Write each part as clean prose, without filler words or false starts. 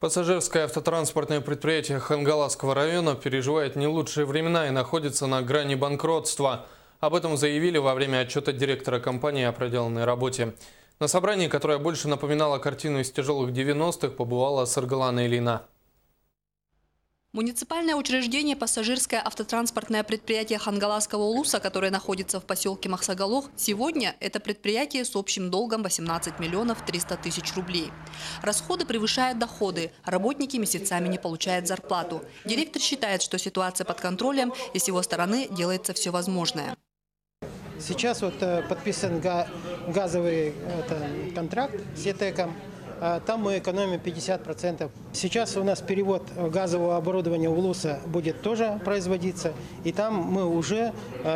Пассажирское автотранспортное предприятие Хангаласского района переживает не лучшие времена и находится на грани банкротства. Об этом заявили во время отчета директора компании о проделанной работе. На собрании, которое больше напоминало картину из тяжелых 90-х, побывала Саргалана Ильина. Муниципальное учреждение «Пассажирское автотранспортное предприятие Хангаласского улуса», которое находится в поселке Махсагалох, сегодня это предприятие с общим долгом 18 миллионов 300 тысяч рублей. Расходы превышают доходы, работники месяцами не получают зарплату. Директор считает, что ситуация под контролем и с его стороны делается все возможное. Сейчас подписан газовый контракт с ЕТЭКом. Там мы экономим 50%. Сейчас у нас перевод газового оборудования в Улуса будет тоже производиться. И там мы уже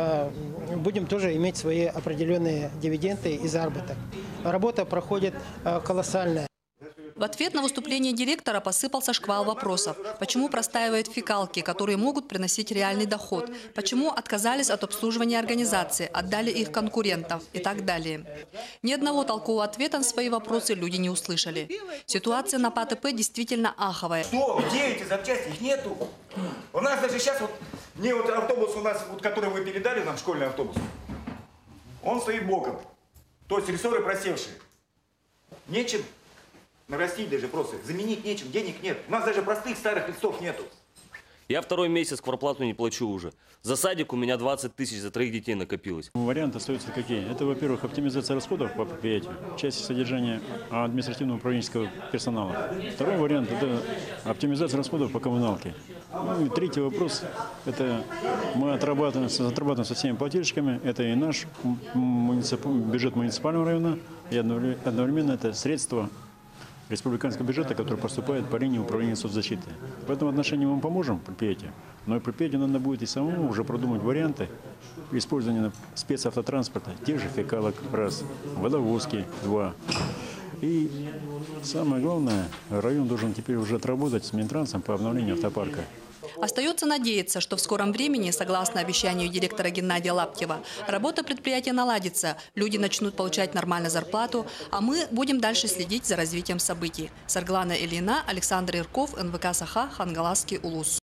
будем тоже иметь свои определенные дивиденды и заработок. Работа проходит колоссальная. В ответ на выступление директора посыпался шквал вопросов. Почему простаивают фекалки, которые могут приносить реальный доход? Почему отказались от обслуживания организации, отдали их конкурентам и так далее? Ни одного толкового ответа на свои вопросы люди не услышали. Ситуация на ПАТП действительно аховая. Что? Где эти запчасти? Их нету. У нас даже сейчас автобус у нас, который вы передали нам, школьный автобус, он стоит боком. То есть рессоры просевшие. Нечем нарастить даже просто. Заменить нечем, денег нет. У нас даже простых старых листов нету. Я второй месяц квартплату не плачу уже. За садик у меня 20 тысяч за 3 детей накопилось. Варианты остаются какие? Это, во-первых, оптимизация расходов по предприятию, части содержания административного управленческого персонала. Второй вариант – это оптимизация расходов по коммуналке. Ну и третий вопрос – это мы отрабатываем со всеми плательщиками. Это и наш бюджет муниципального района, и одновременно это средства республиканского бюджета, который поступает по линии управления соцзащиты. В этом отношении мы вам поможем, предприятию, но и предприятию надо будет и самому уже продумать варианты использования спецавтотранспорта, тех же фекалок, раз, водовозки, два. И самое главное, район должен теперь уже отработать с Минтрансом по обновлению автопарка. Остается надеяться, что в скором времени, согласно обещанию директора Геннадия Лаптева, работа предприятия наладится, люди начнут получать нормальную зарплату, а мы будем дальше следить за развитием событий. Саргалана Ильина, Александр Ирков, НВК Саха, Хангаласский улус.